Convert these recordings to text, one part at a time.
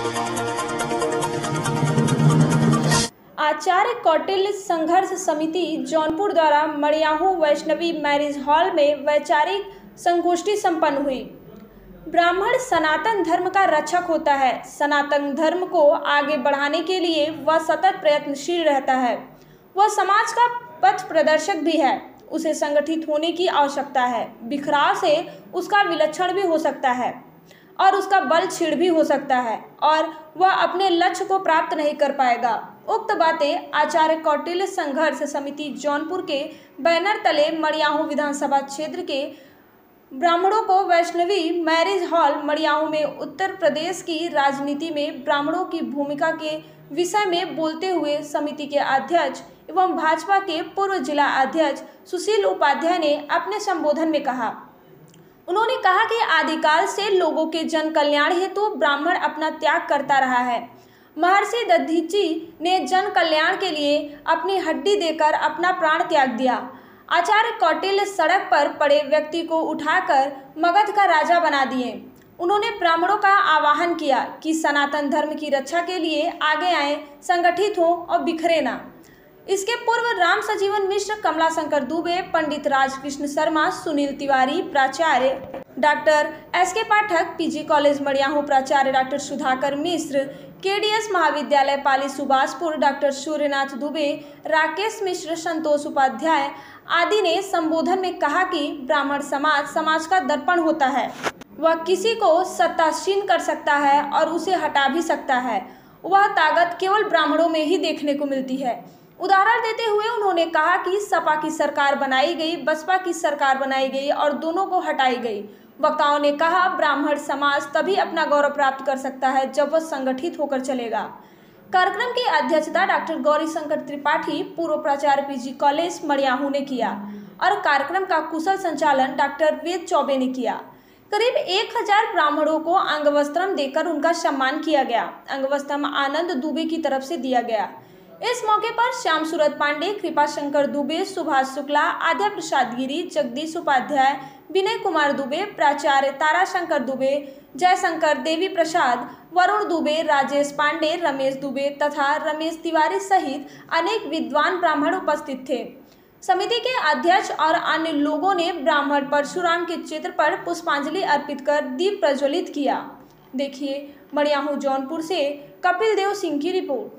आचार्य कौटिल्य संघर्ष समिति जौनपुर द्वारा मड़ियाहू वैष्णवी मैरिज हॉल में वैचारिक संगोष्ठी संपन्न हुई। ब्राह्मण सनातन धर्म का रक्षक होता है। सनातन धर्म को आगे बढ़ाने के लिए वह सतत प्रयत्नशील रहता है। वह समाज का पथ प्रदर्शक भी है। उसे संगठित होने की आवश्यकता है। बिखराव से उसका विलक्षण भी हो सकता है और उसका बल क्षीण भी हो सकता है और वह अपने लक्ष्य को प्राप्त नहीं कर पाएगा। उक्त बातें आचार्य कौटिल्य संघर्ष समिति जौनपुर के बैनर तले मड़ियाहू विधानसभा क्षेत्र के ब्राह्मणों को वैष्णवी मैरिज हॉल मड़ियाहू में उत्तर प्रदेश की राजनीति में ब्राह्मणों की भूमिका के विषय में बोलते हुए समिति के अध्यक्ष एवं भाजपा के पूर्व जिला अध्यक्ष सुशील उपाध्याय ने अपने संबोधन में कहा। उन्होंने कहा कि आदिकाल से लोगों के जन कल्याण हेतु ब्राह्मण अपना त्याग करता रहा है। महर्षि दधीची ने जन कल्याण के लिए अपनी हड्डी देकर अपना प्राण त्याग दिया। आचार्य कौटिल्य सड़क पर पड़े व्यक्ति को उठाकर मगध का राजा बना दिए। उन्होंने ब्राह्मणों का आह्वान किया कि सनातन धर्म की रक्षा के लिए आगे आए, संगठित हों और बिखरे ना। इसके पूर्व राम सजीवन मिश्र, कमला शंकर दुबे, पंडित राजकृष्ण शर्मा, सुनील तिवारी, प्राचार्य doctor SK. Pathak, PG college Madiyahu प्राचार्य डॉक्टर सुधाकर मिश्र, केडीएस महाविद्यालय पाली सुभाषपुर डॉक्टर सूर्यनाथ दुबे, राकेश मिश्र, संतोष उपाध्याय आदि ने संबोधन में कहा कि ब्राह्मण समाज का दर्पण होता है। वह किसी को सत्तासीन कर सकता है और उसे हटा भी सकता है। वह ताकत केवल ब्राह्मणों में ही देखने को मिलती है। उदाहरण देते हुए उन्होंने कहा कि सपा की सरकार बनाई गई, बसपा की सरकार बनाई गई और दोनों को हटाई गई। वक्ताओं ने कहा, ब्राह्मण समाज तभी अपना गौरव प्राप्त कर सकता है जब वह संगठित होकर चलेगा। कार्यक्रम की अध्यक्षता डॉक्टर गौरी शंकर त्रिपाठी, पूर्व प्राचार्य पीजी कॉलेज मड़ियाहू ने किया और कार्यक्रम का कुशल संचालन डॉक्टर वेद चौबे ने किया। करीब 1000 ब्राह्मणों को अंगवस्त्रम देकर उनका सम्मान किया गया। अंगवस्त्रम आनंद दुबे की तरफ से दिया गया। इस मौके पर श्याम सूरत पांडे, कृपा शंकर दुबे, सुभाष शुक्ला, आद्या प्रसाद गिरी, जगदीश उपाध्याय, विनय कुमार दुबे, प्राचार्य तारा शंकर दुबे, जयशंकर देवी प्रसाद, वरुण दुबे, राजेश पांडे, रमेश दुबे तथा रमेश तिवारी सहित अनेक विद्वान ब्राह्मण उपस्थित थे। समिति के अध्यक्ष और अन्य लोगों ने ब्राह्मण परशुराम के चित्र पर पुष्पांजलि अर्पित कर दीप प्रज्वलित किया। देखिए मड़ियाहू जौनपुर से कपिल देव सिंह की रिपोर्ट।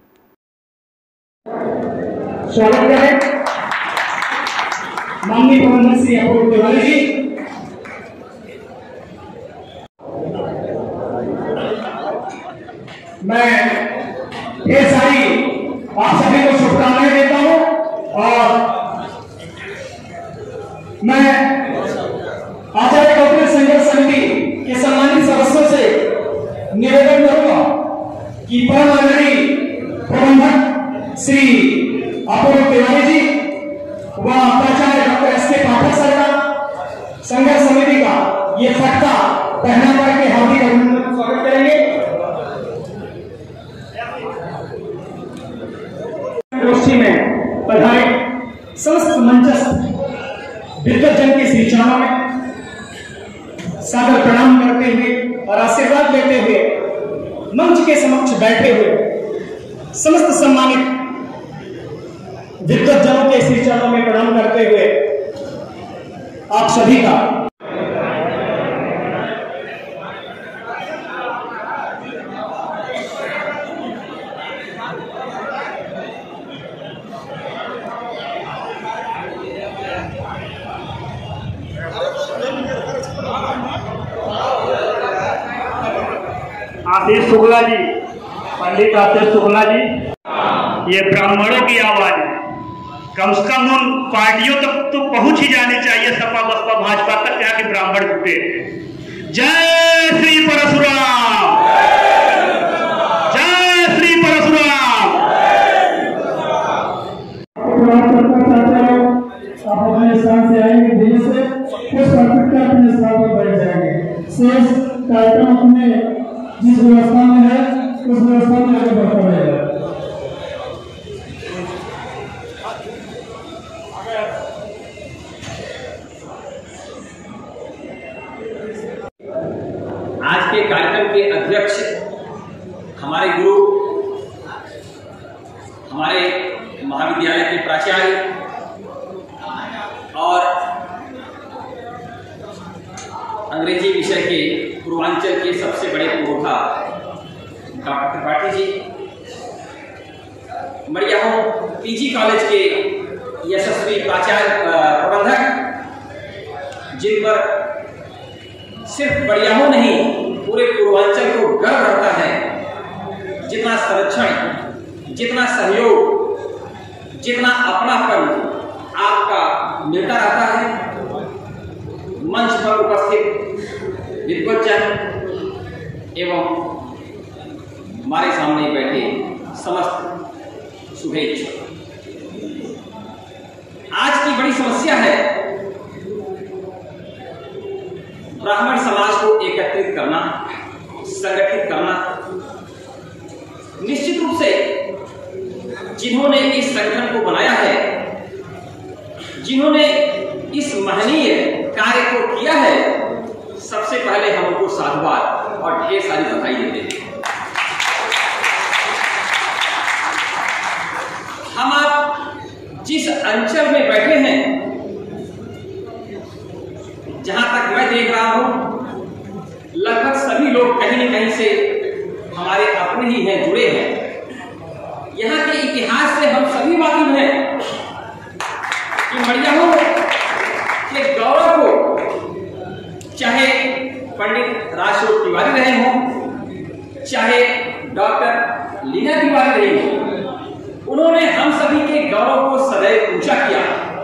स्वागत है माननीय प्रबंधक श्री अपूर्व तिवारी जी। मैं ये सारी आप सभी को शुभकामनाएं देता हूं और मैं आचार्य कौटिल्य संघर्ष समिति के सम्मानित सदस्यों से निवेदन करूंगा कि परम आदरणीय प्रबंधक श्री अपूर्व तिवारी जी व प्राचार्य डॉक्टर एस.के. पाठक सर का संघर्ष समिति का ये फटका पहना करके हार्दिक अभिनंदन का स्वागत करेंगे। गोष्ठी में पधारे समस्त मंचस्थ विद्वज्जन के श्री चरणों में सादर प्रणाम करते हुए और आशीर्वाद देते हुए मंच के समक्ष बैठे हुए समस्त सम्मानित विद्वज्जनों के श्री चरणों में प्रणाम करते हुए आप सभी का आशीष शुक्ला जी, पंडित आशीष शुक्ला जी, ये ब्राह्मणों की आवाज है। कम से कम उन पार्टियों तक तो पहुंच ही जानी चाहिए, सपा बसपा भाजपा तक जाके ब्राह्मण जुटे। जय श्री परशुराम, जय श्री परशुराम। आप अपने स्थान से आएंगे, धीरे से कुछ अपने स्थान पर बैठ जाएंगे। शेष कार्यक्रम अपने जिस व्यवस्था में है उस व्यवस्था में आगे बढ़ता रहेगा। आज के कार्यक्रम के अध्यक्ष हमारे गुरु, हमारे महाविद्यालय के प्राचार्य और अंग्रेजी विषय के पूर्वांचल के सबसे बड़े पुरोधा doctor Tripathi ji, Madiyahu PG college के यशस्वी प्राचार्य प्रबंधक, जिन पर सिर्फ मड़ियाहू नहीं पूरे पूर्वांचल को गर्व रहता है। जितना संरक्षण, जितना सहयोग, जितना अपनापन आपका मिलता रहता है। मंच पर उपस्थित विद्वज्जन एवं हमारे सामने बैठे समस्त शुभेच्छुक, आज की बड़ी समस्या है ब्राह्मण समाज को एकत्रित करना, संगठित करना। निश्चित रूप से जिन्होंने इस संगठन को बनाया है, जिन्होंने इस महनीय कार्य को किया है, सबसे पहले हम उनको साधुवाद और ढेर सारी बधाई देते हैं। हम आप जिस अंचल में बैठे हैं, जहां तक मैं देख रहा हूं, लगभग सभी लोग कहीं न कहीं से हमारे अपने ही हैं, जुड़े हैं। यहाँ के इतिहास से हम सभी वाकिफ हैं कि मड़ियाहू के गौरव को चाहे पंडित राजस्वरूप तिवारी रहे हों, चाहे डॉक्टर लीना तिवारी रही हो, उन्होंने हम सभी के गौरव को सदैव ऊंचा किया।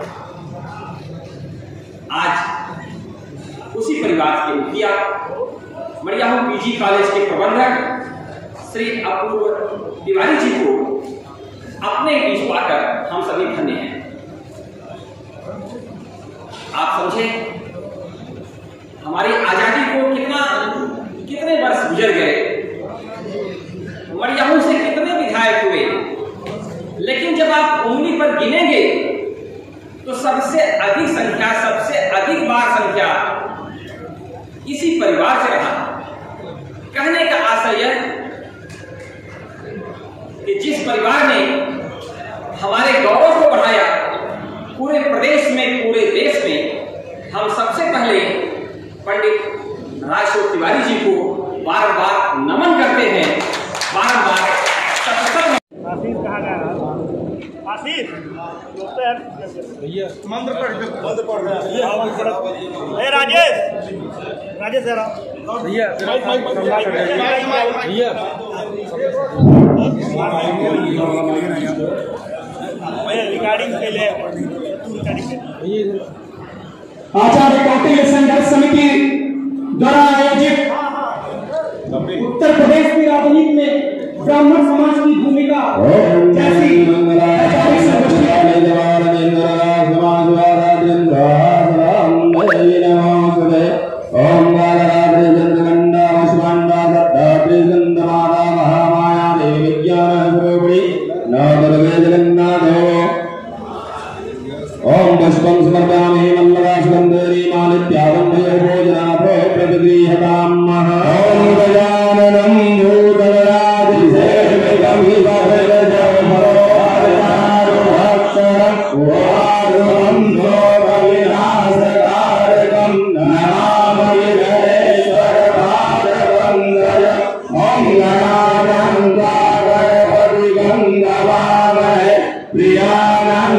आज उसी परिवार के मुखिया, मड़ियाहू पीजी कॉलेज के प्रबंधक श्री अपूर्व तिवारी जी को अपने बीच पाकर हम सभी धन्य हैं। आप समझे, हमारी आजादी को कितने वर्ष गुजर गए, मड़ियाहू से कितने विधायक हुए, लेकिन जब आप उंगली पर गिनेंगे तो सबसे अधिक संख्या, सबसे अधिक बार संख्या इसी परिवार से रहा। कहने का आशय यह कि जिस परिवार ने हमारे गौरव को बढ़ाया, पूरे प्रदेश में, पूरे देश में, हम सबसे पहले पंडित राजस्वरूप तिवारी जी को बार-बार नमन करते हैं, बार-बार सतत। आशीष कहाँ गया? आशीष भैया मंत्र पढ़ राजेश भैया रिकॉर्डिंग के लिए आचार्य कौटिल्य संघर्ष समिति द्वारा आयोजित उत्तर प्रदेश की राजनीति में ब्राह्मण समाज की भूमिका जैसी ओम पुष्पं समर्पयामि मल्लवासुगंधेरी मालित्यागं भोजनाभो प्रतिगृह्यतामः। ओम गजाननं भूतगणाधिसेवितं विनाशकारकं नमामि गणेश्वरपादवन्दय। ओम गणानां गणपतिगं प्रियाणां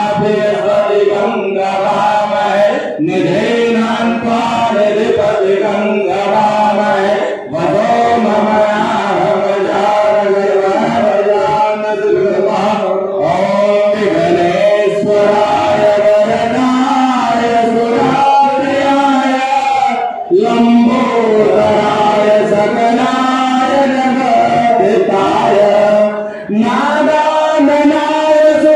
गंगवामहे निधेनां पादिपतिगं गवामहे वदो ममयाहमजारगर्वजानदुर्गमः। ओम गणेश्वराय वरदाय सुराप्रियाय लंबोदराय सकलाय जगद्धिताय नादाननाय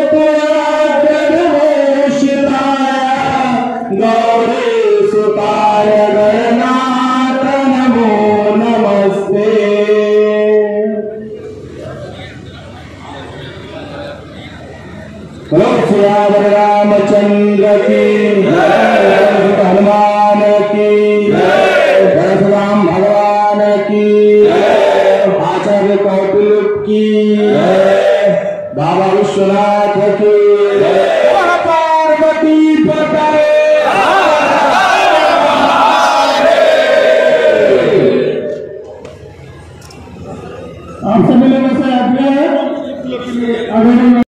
गौरी सुताय गणनाथ नमो नमस्ते। रामचंद्र की हनुमान की, परशुराम भगवान की, आचार्य राज कौटिल्य की बाबा विश्वनाथ की पार्वती पते। आप सभी लोगों से आज्ञा है।